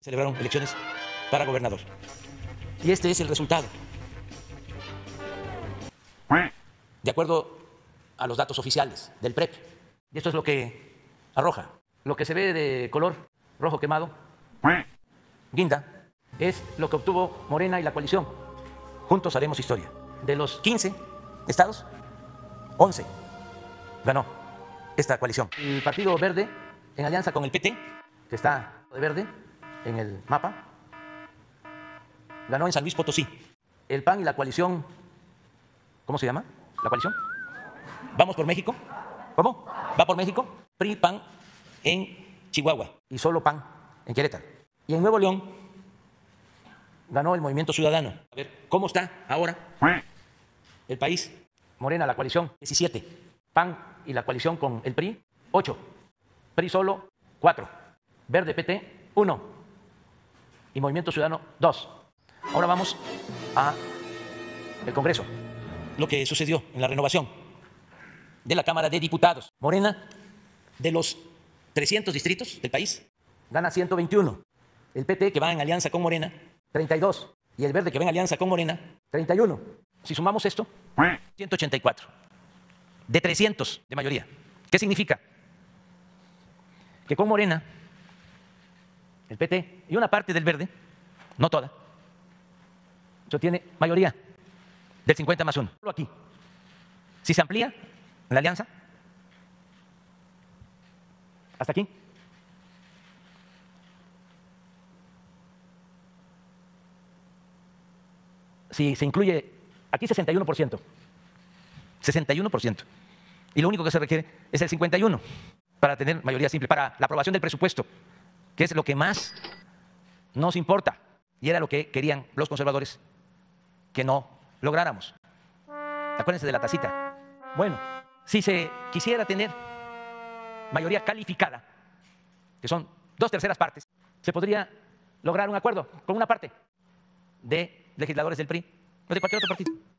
celebraron elecciones para gobernador. Y este es el resultado. De acuerdo a los datos oficiales del PREP. Y esto es lo que arroja. Lo que se ve de color rojo quemado, guinda, es lo que obtuvo Morena y la coalición. Juntos haremos historia. De los 15 estados, 11 ganó esta coalición. El Partido Verde, en alianza con el PT, que está de verde en el mapa, ganó en San Luis Potosí. El PAN y la coalición, ¿cómo se llama? ¿La coalición? ¿Vamos por México? ¿Cómo? ¿Va por México? PRI, PAN en Chihuahua y solo PAN en Querétaro. Y en Nuevo León ganó el Movimiento Ciudadano. A ver, ¿cómo está ahora el país? Morena, la coalición, 17. PAN y la coalición con el PRI, 8. PRI solo, 4. Verde, PT, 1. Y Movimiento Ciudadano, 2. Ahora vamos a el Congreso. Lo que sucedió en la renovación de la Cámara de Diputados. Morena, de los 300 distritos del país, gana 121. El PT, que va en alianza con Morena, 32. Y el Verde, que va en alianza con Morena, 31. Si sumamos esto, 184. De 300 de mayoría. ¿Qué significa? Que con Morena, el PT y una parte del Verde, no toda, eso tiene mayoría del 50 más 1. Solo aquí. Si se amplía la alianza, hasta aquí, si se incluye aquí 61%, 61%, y lo único que se requiere es el 51% para tener mayoría simple, para la aprobación del presupuesto, que es lo que más nos importa, y era lo que querían los conservadores que no lográramos. Acuérdense de la tacita. Bueno, si se quisiera tener mayoría calificada, que son 2/3 partes, se podría lograr un acuerdo con una parte de legisladores del PRI o de cualquier otro partido.